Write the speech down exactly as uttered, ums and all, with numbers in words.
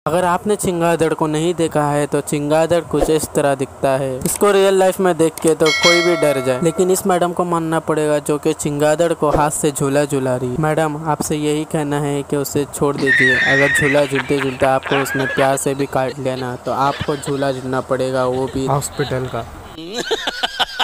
अगर आपने चिंगादड़ को नहीं देखा है तो चिंगादड़ कुछ इस तरह दिखता है। इसको रियल लाइफ में देख के तो कोई भी डर जाए, लेकिन इस मैडम को मानना पड़ेगा जो कि चिंगादड़ को हाथ से झूला झूला रही। मैडम आपसे यही कहना है कि उसे छोड़ दीजिए। अगर झूला झूलते झूलते आपको उसने प्यार से भी काट लेना तो आपको झूला झूलना पड़ेगा, वो भी हॉस्पिटल का।